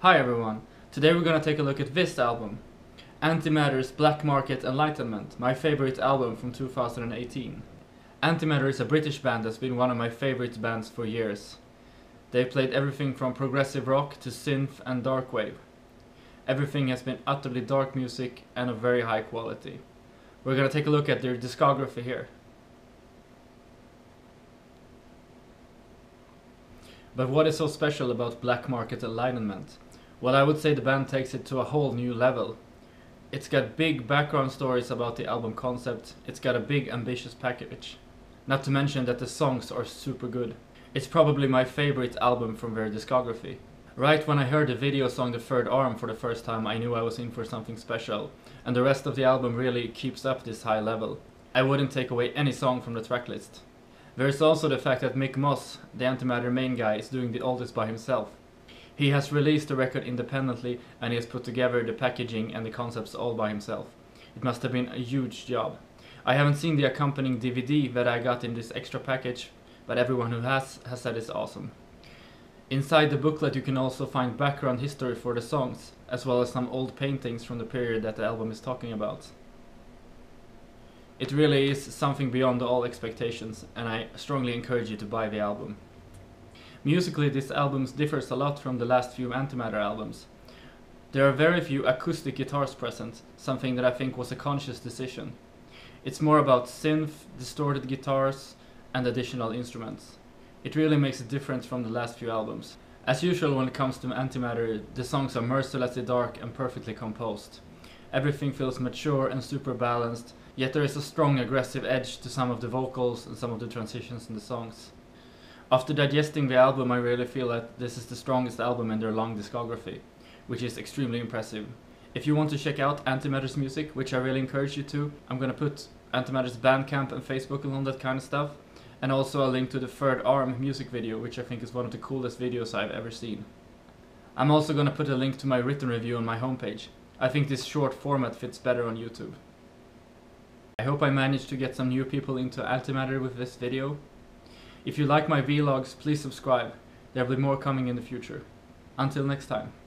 Hi everyone, today we're gonna take a look at this album, Antimatter's Market Enlightenment, my favorite album from 2018. Antimatter is a British band that's been one of my favorite bands for years. They've played everything from progressive rock to synth and dark wave. Everything has been utterly dark music and of very high quality. We're gonna take a look at their discography here. But what is so special about Market Enlightenment? Well, I would say the band takes it to a whole new level. It's got big background stories about the album concept, it's got a big ambitious package. Not to mention that the songs are super good. It's probably my favorite album from their discography. Right when I heard the video song The Third Arm for the first time, I knew I was in for something special, and the rest of the album really keeps up this high level. I wouldn't take away any song from the tracklist. There's also the fact that Mick Moss, the Antimatter main guy, is doing all this by himself. He has released the record independently and he has put together the packaging and the concepts all by himself. It must have been a huge job. I haven't seen the accompanying DVD that I got in this extra package, but everyone who has said it's awesome. Inside the booklet you can also find background history for the songs, as well as some old paintings from the period that the album is talking about. It really is something beyond all expectations, and I strongly encourage you to buy the album. Musically, this album differs a lot from the last few Antimatter albums. There are very few acoustic guitars present, something that I think was a conscious decision. It's more about synth, distorted guitars, and additional instruments. It really makes a difference from the last few albums. As usual when it comes to Antimatter, the songs are mercilessly dark and perfectly composed. Everything feels mature and super balanced, yet there is a strong aggressive edge to some of the vocals and some of the transitions in the songs. After digesting the album, I really feel that this is the strongest album in their long discography, which is extremely impressive. If you want to check out Antimatter's music, which I really encourage you to, I'm gonna put Antimatter's Bandcamp and Facebook and all that kind of stuff, and also a link to the Third Arm music video, which I think is one of the coolest videos I've ever seen. I'm also gonna put a link to my written review on my homepage. I think this short format fits better on YouTube. I hope I managed to get some new people into Antimatter with this video. If you like my vlogs, please subscribe. There will be more coming in the future. Until next time.